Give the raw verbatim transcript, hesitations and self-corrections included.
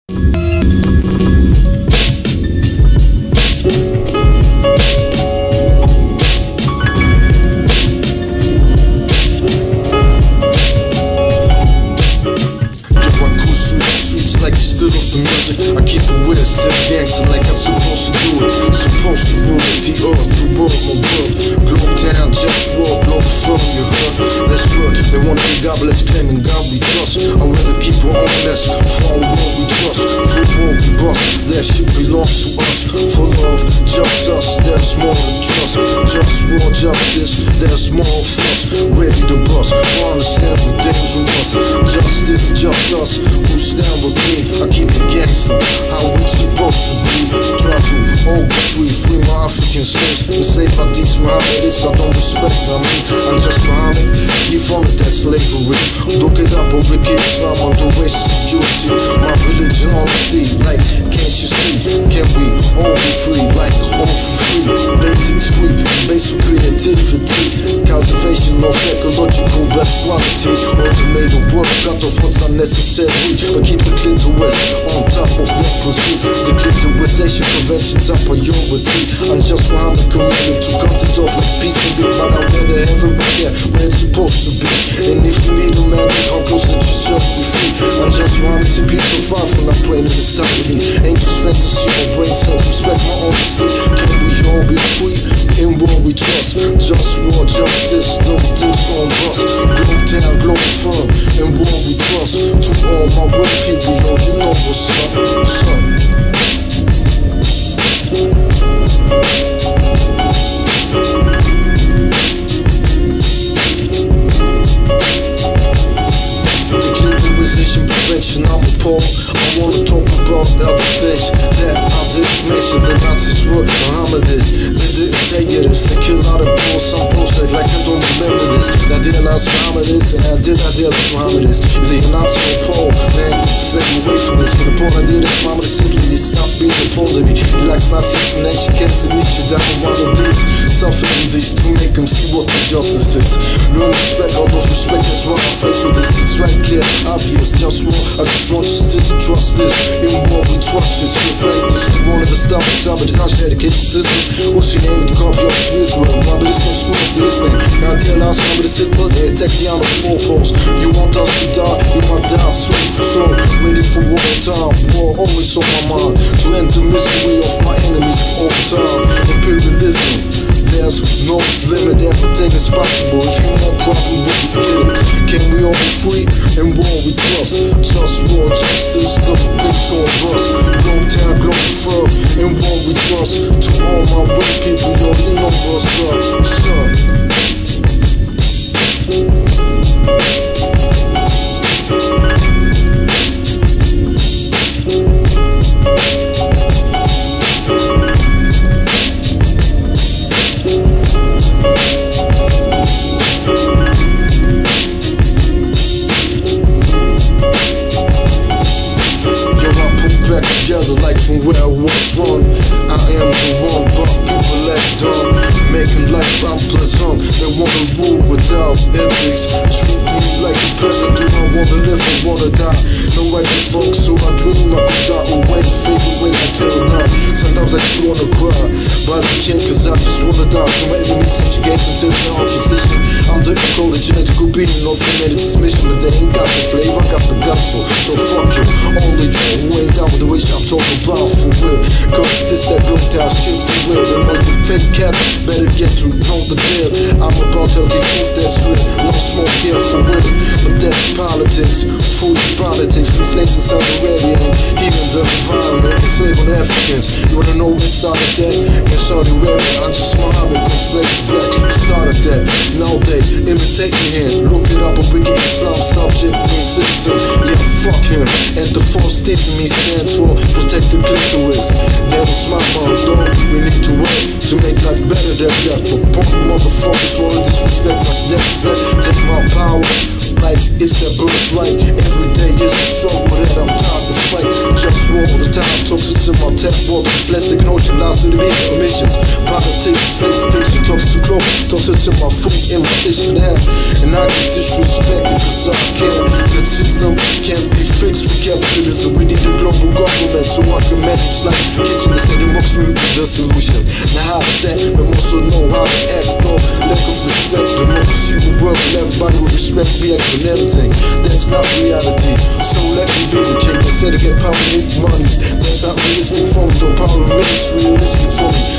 I keep it with it, still gangster like I'm supposed to do it. Supposed to rule the earth, the world, my world. Globe town, JustWar, Globalfirm, you heard? That's right, they wanna be godless, claiming God we trust. I'd rather keep it honest, for our world we trust. For world we bust, that shit belongs to us. For love, just us, there's more than trust. JustWar, justice, there's more of us. Ready to bust, for understand we're dangerous. Justice, just us, who stand with me. I keep it gangster, how we supposed to be. Try to all be free, free my African slaves. And save my these Mohammedists, I don't respect, I mean, I'm just Muhammad, he founded that slavery. Look it up on Wiki Islam on the race security. My religion honesty, like, can't you see? Can we all be free, like, all for free? Basics free, basic creativity. Cultivation of ecological best quality. Automated work, cut off what's unnecessary. But keep the clitoris on top of that pursuit. The clitorisation prevention's a priority. I'm just Muhammad commanded to cut it off like peace can be. But I rather have it right there where it's supposed to be. And if you need a man, how close did you serve me free? I'm just Muhammad, see people far from that brain in the stability. Ain't just fantasy, my brain cells respect my honesty. Can we all be free? In what we trust. JustWar, justice, no things gon' bust. Globe town, Globalfirm, in what we trust. To all my real people, yo, you know what's up, what's up. Declinisation prevention, I'm appalled. I wanna talk about other things that I didn't mention. The Nazis were Mohammedists, they didn't take it as they kill out of people. Some post like I don't remember this. I realized Mohammedists and I did I realize Mohammedists. Either you're Nazi or Paul, man, stay away from this. When the Paul I did it, Mohammed simply stop being a Paul to me. He likes Nazis and she keeps the niche down one of these. Suffering these to make them see what the justice is. Learn respect, out of respect, that's why I fight for this. It's right clear, obvious, just war. I just want you to trust this. In what we trust this. We play this, we won't ever stop this. I'm a detached dedicated system. What's your name? The copy of this Israel. Mohammedists don't screw after this thing. Now I realize Mohammedists hit put they attack the on the four posts. You want us to die, you might die soon. So, ready for war time. War always on my mind. To end the misery of my enemies for all time. Imperialism, there's no limit, everything is possible. If you want problem, we can get it. Can we all be free? And war we trust. JustWar, justice, the things gon' bust. Globe town, Globalfirm, and war we trust. To all my real people, yo, you know what's up, what's up. Back together like from where I was wrong. I am the one, but people act dumb, making life unpleasant. They wanna rule without ethics. Treat me like a peasant. Do I wanna live or wanna die? No right to folks, so I dream I could die away, fade away like hell now. Sometimes I just wanna cry, but I can't cause I just wanna die. From enemy subjugation to the opposition. I'm the encoded genetical being of humanity transmission, but they ain't got the flavor, I got the gospel. So fuck you, all of you who ain't down with the wish I'm talking about for real. Cause it's that real down shit for real. And all you fake cat better get to know the deal. I'm about healthy food that's real, no smoke here for real. But that's politics, food is politics. From slaves in Saudi Arabia and even the environment, enslaving Africans. You wanna know where it started that? In Saudi Arabia, I'm just Muhammad, when slaves black, it started that. Now they imitate me here, look it up on Wiki Islam, subject means citizen. Yeah, fuck him. And the false state to me stands for protect the clitoris. That is my motto. We need to work to make life better than that. But punk motherfuckers wanna disrespect my death. Take my power like it's their birthright. Every day is a struggle that I'm tired to fight. Just all the time. Toxic to my tap water, plastic and ocean, lies to the media emissions. Politics, straight fiction, toxic to close, toxic to my food in my dictionary. And I get disrespected cause I care. The system can't be fixed with capitalism. We need a global government so I can manage like kitchen instead of most with the solution. Now how is that? But also know how to act, though. Lack of respect, democracy will work and everybody will respect me and everything. That's not reality. So let me be the king instead of get power and make money. That's not realistic for me, though power and money is realistic for me.